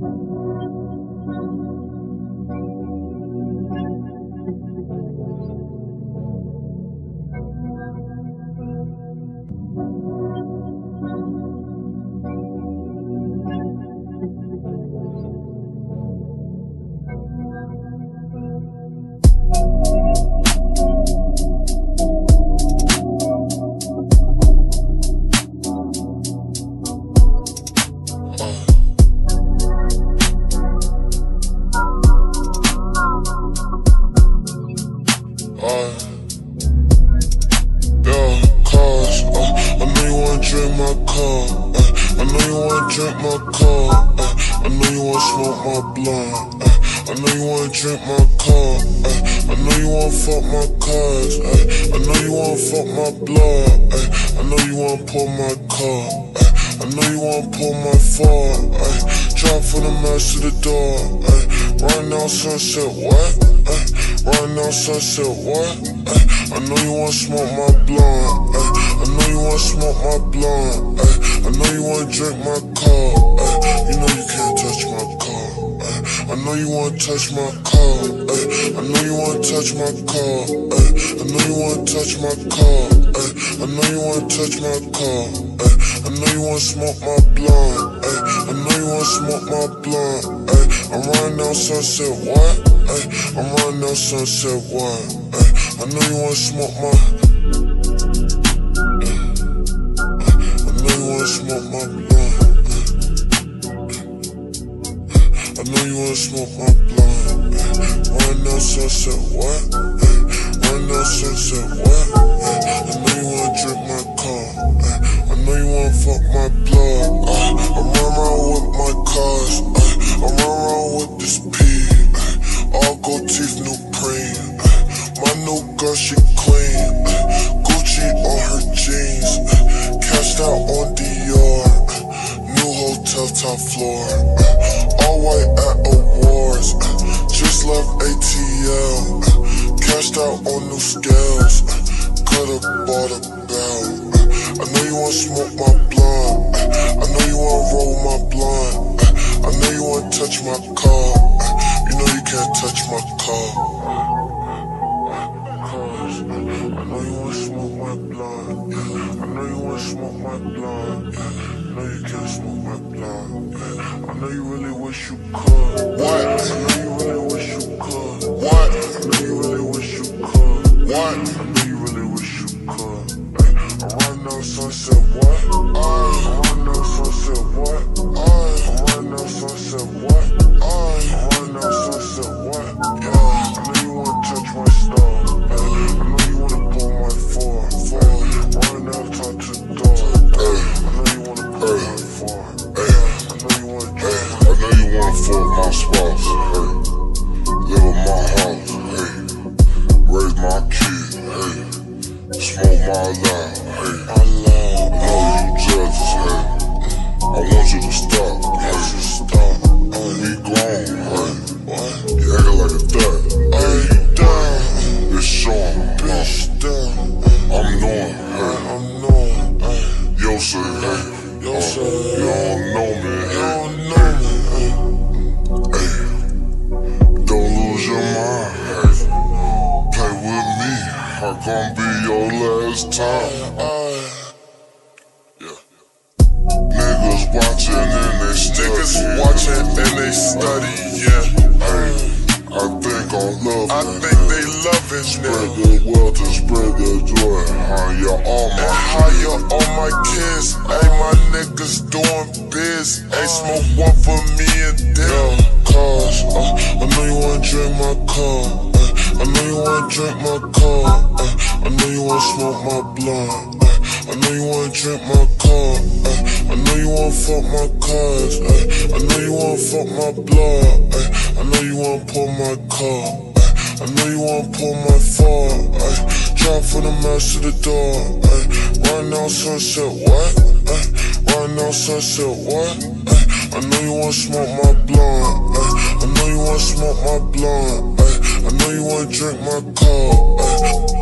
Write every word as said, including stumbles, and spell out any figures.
Drink my car, uh, I know you wanna smoke my blunt, uh, I know you wanna drink my car, uh, I know you wanna fuck my cars, uh, I know you wanna fuck my blood, uh, I know you wanna pull my car, uh, I know you wanna pull my phone, uh, drive from the match to the door, uh, right now sunset what, uh, right now sunset what, uh, I know you wanna smoke my blunt, uh, I know you wanna smoke my blunt, uh, I know you wanna drink my car, uh, you know you can't touch my car, uh, I know you wanna touch my car, uh, I know you wanna touch my car, uh, I know you wanna touch my car, uh, I know you wanna touch my car, uh, I know you wanna smoke my blunt, uh, I know you wanna smoke my blunt, uh, I'm riding down Sunset what, uh, I'm riding down Sunset what, uh, I know you wanna smoke my smoke my blunt, I know you wanna smoke my blunt, right now sunset what, right now sunset what, I know you wanna drink my car, I know you wanna fuck my blood, I'm running around with my cars, I'm running around with this P, all gold teeth, new preen, my new girl she clean, Gucci on her jeans, cashed out on Dior, new hotel top floor, all white at awards, just left A T L, cashed out on new scales, could've bought a bell, I know you wanna smoke my blunt, I know you wanna roll my blunt, I know you wanna touch my car, you know you can't touch my car. I know you wanna smoke my blunt, I know you wanna smoke my blunt, I know you can't smoke my blunt, I know you really wish you could. What? I know you really wish you could. What? I know you really wish you could. What? I know you really wish you could. I'm riding down Sunset what? I'm riding down Sunset what? I'm riding down Sunset what? I'm riding down Sunset what? Yeah. I know you wanna touch my stuff. I know you wanna pull my four, four. Right now, talk to the door. I know you wanna pull my four. I know you wanna drink my I know you wanna fuck my spouse, hey. Live in my house, hey. Raise my kid, hey. Smoke my loud, hey. I know you jealous, hey. I want you to stop, hey. Stop, we grown, hey. You acting like a thug, hey. It's showing, bitch, I'm knowing, hey. I'm knowing, hey. Yo say, hey. Yo say, uh, you don't know me, you hey. don't know me, hey. Hey. Don't lose your mind, hey. Play with me, I'm gonna be your last time. Yeah. Niggas watching and they study. Niggas watching and they study, yeah. Hey. I think I'm loving. I think they loving Spread me. the wealth and spread the joy. How you all my And how you all my kids? Hey, my niggas doing biz. Hey, smoke one for me and them. Cars, uh, I know you wanna drink my car. Uh, I know you wanna drink my car. Uh, I know you wanna smoke my blunt. Uh, I know you wanna drink my car. Uh, I know you wanna fuck my cars. Uh, I know you wanna fuck my blood. Uh, I know you wanna pull my car. Uh, I know you wanna pull my phone. Uh, drive from the match to the door. Uh, right now sunset what? Uh, right now sunset what? Uh, I know you wanna smoke my blunt. Uh, I know you wanna smoke my blunt. Uh, I know you wanna drink my car. Uh,